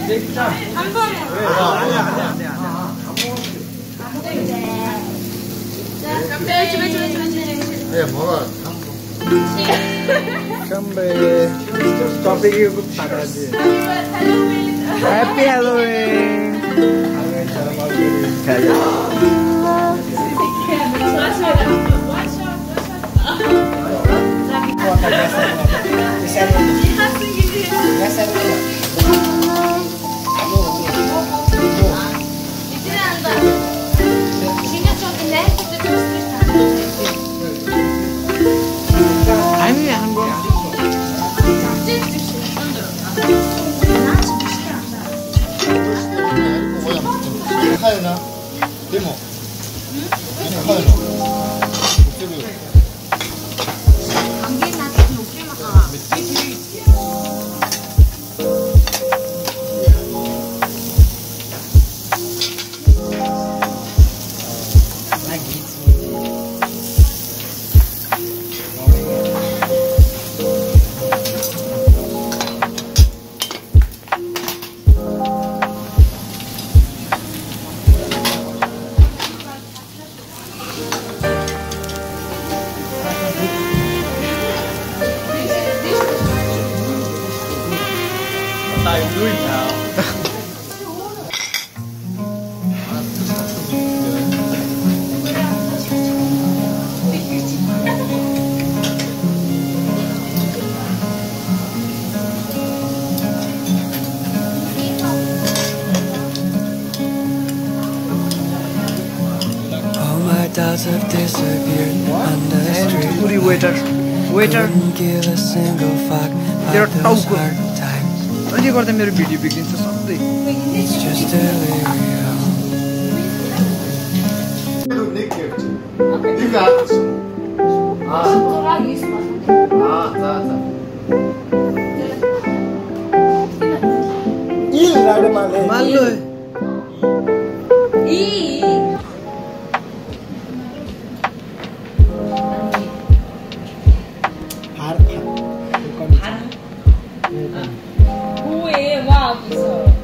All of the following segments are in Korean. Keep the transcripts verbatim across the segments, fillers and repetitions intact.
한 번. 아니야 아니야 아니야. 자, 집에 집에 집에 집에. 네 뭐가? Kambe. Topik itu pada aja. Happy Halloween. Kayak. 하연아, 데모. 이거 하연아. 감기 나서 녹지 마. 나 이거 있다. All my doubts have disappeared on the street. 우리 waiter, waiter. Couldn't give a single fuck They're about those so good. hard times. अहिले गर्दा मेरो भिडियो बिग्रिन्छ सधैँ. It's just delirium. 이거 알았어. 아, 아, 자, 자. 일 나를 말해. 말로. 이. 발, 발. 뭐해? 와 무서워.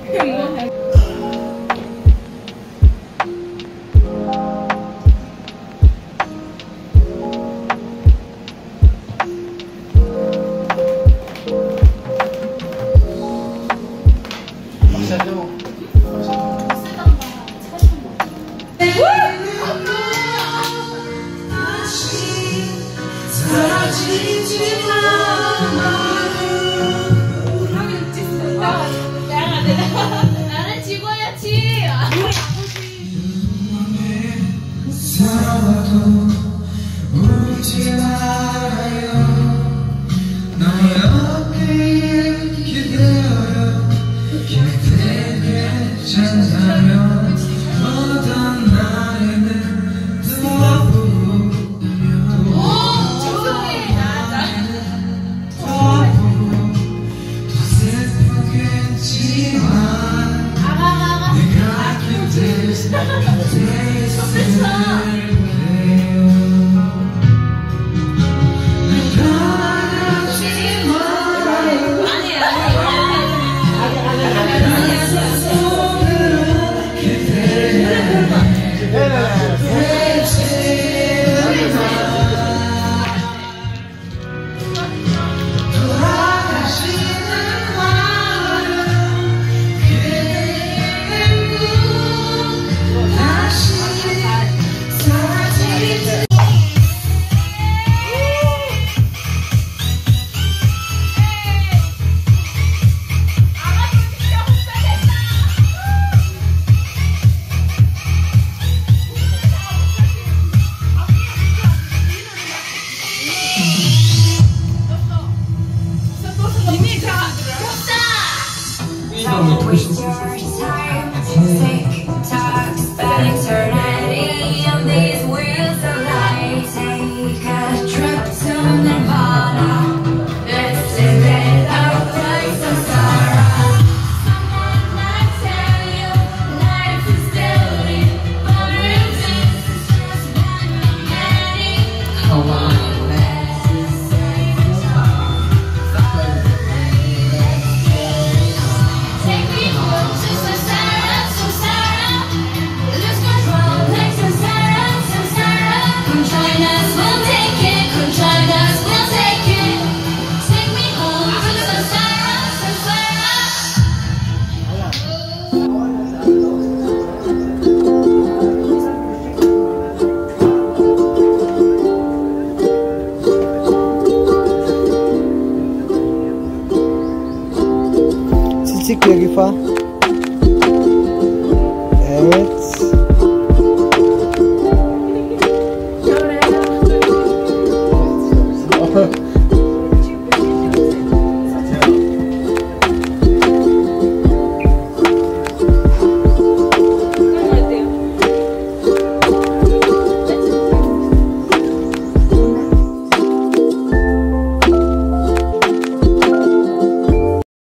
나는 지고야지. 울지 말아요. 너의 어깨에 기대어요. 기대게 잔다면 어떤 날에는 또 아프고 오, 죄송해. 또 아프고 더 슬프겠지만 아가가가. 내가 곁에 있을 Don't waste your time. Sick talks about eternity on these wheels of life. Take a trip to Nirvana. Let's live it up like some sorrow. Someone might tell you life is dirty, but it is just one of many. Come on, let's say it's all. Take me home. Basic 여기 봐. 에